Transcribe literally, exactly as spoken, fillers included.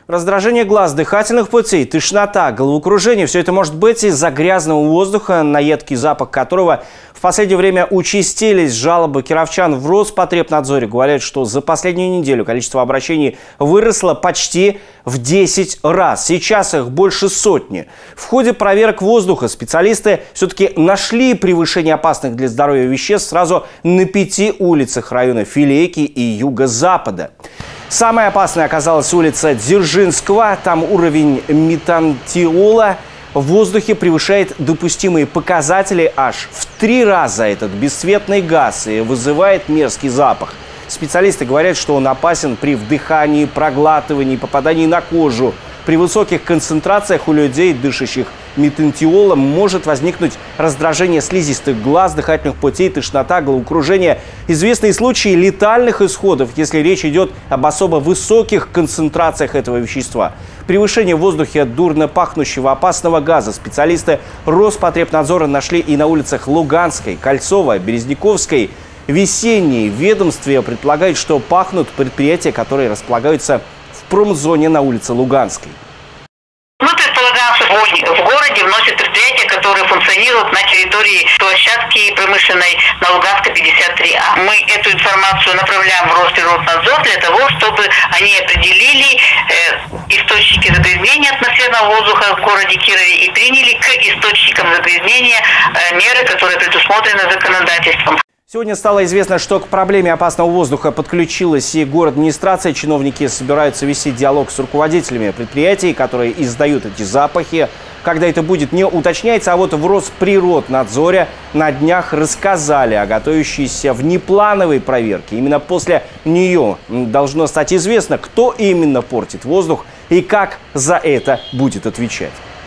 Раздражение глаз, дыхательных путей, тошнота, головокружение – все это может быть из-за грязного воздуха, на едкий запах которого в последнее время участились жалобы кировчан. В Роспотребнадзоре говорят, что за последнюю неделю количество обращений выросло почти в десять раз. Сейчас их больше сотни. В ходе проверок воздуха специалисты все-таки нашли превышение опасных для здоровья веществ сразу на пяти улицах района Филейки и Юго-Запада. Самой опасной оказалась улица Дзержинского. Там уровень метантиола в воздухе превышает допустимые показатели аж в три раза. Этот бесцветный газ и вызывает мерзкий запах. Специалисты говорят, что он опасен при вдыхании, проглатывании, попадании на кожу. При высоких концентрациях у людей, дышащих метантиолом, может возникнуть раздражение слизистых глаз, дыхательных путей, тошнота, головокружение. Известны случаи летальных исходов, если речь идет об особо высоких концентрациях этого вещества. Превышение в воздухе дурно пахнущего опасного газа специалисты Роспотребнадзора нашли и на улицах Луганской, Кольцовой, Березняковской. Весенние ведомстве предполагают, что пахнут предприятия, которые располагаются в промзоне на улице Луганской. Мы предполагаем, что вонь в городе вносят предприятия, которые функционируют на территории площадки промышленной на Луганской пятьдесят три А. Мы эту информацию направляем в Росприроднадзор для того, чтобы они определили э, источники загрязнения атмосферного воздуха в городе Кирове и приняли к источникам загрязнения э, меры, которые предусмотрены законодательством. Сегодня стало известно, что к проблеме опасного воздуха подключилась и город-администрация. Чиновники собираются вести диалог с руководителями предприятий, которые издают эти запахи. Когда это будет, не уточняется. А вот в Росприроднадзоре на днях рассказали о готовящейся внеплановой проверке. Именно после нее должно стать известно, кто именно портит воздух и как за это будет отвечать.